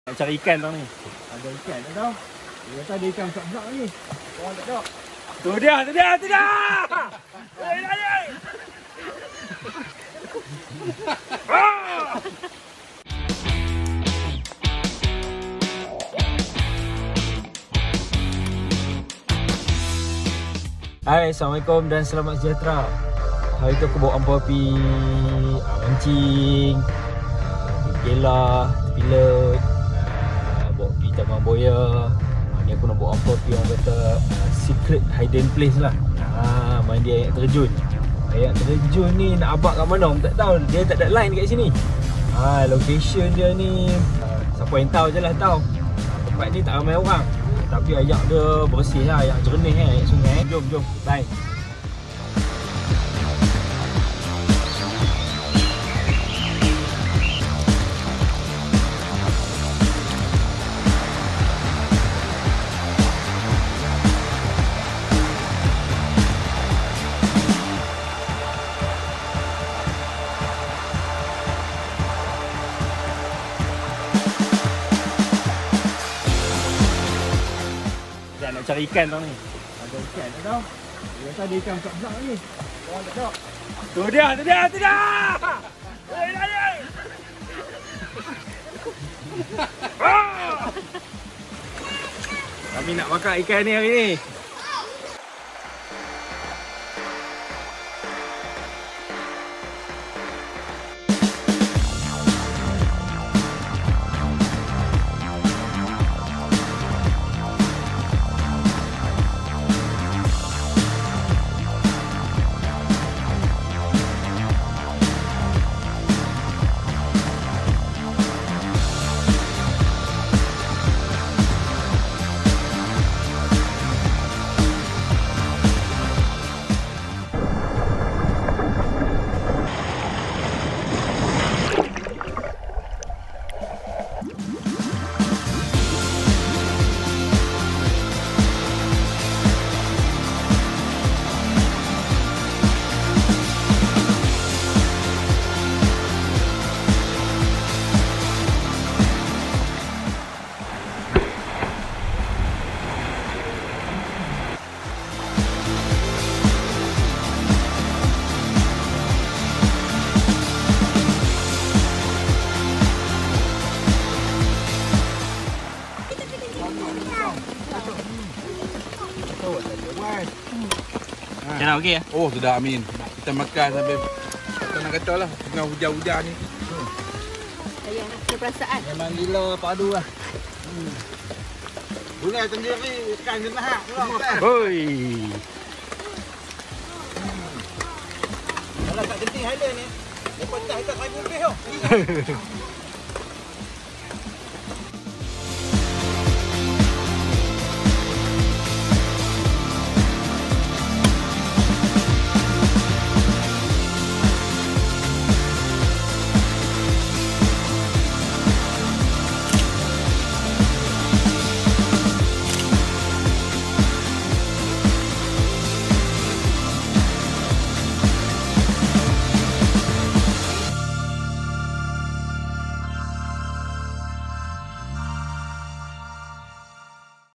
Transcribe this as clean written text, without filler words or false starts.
Nak cari ikan tau ni. Ada ikan tak tahu. Dia kata ada ikan besar-besar ni. Orang tak tahu. Tu dia. Hai, Assalamualaikum dan selamat sejahtera. Hari tu aku bawa ampau api mancing, Kela, tepi laut, bawa pergi Taman Boya. Ni aku nak bawa ampau api orang kata secret hidden place lah. Main dia air terjun. Air terjun ni nak abak kat mana tak tahu. Dia tak ada line kat sini. Location dia ni siapa yang tahu je lah tahu. Tempat ni tak ramai orang, tapi air dia bersih lah, air jernih air sungai. Jom, bye. Nak cari ikan tau ni. Ada ikan tak tahu. Dia kata ada ikan besar-besar ni. Orang tak tahu. Tu dia. Kami nak makan ikan ni hari ni. Dah okey ya? Oh, sudah amin. Kita makan sambil kita nak kata lah tengah hujan-hujan ni. Sayang ada perasaan. Memang gila padu lah. Bunga sendiri ikan jenah. Hoi. Kalau tak genting Highland ni, dia pecah ikat 1000 lebih tu.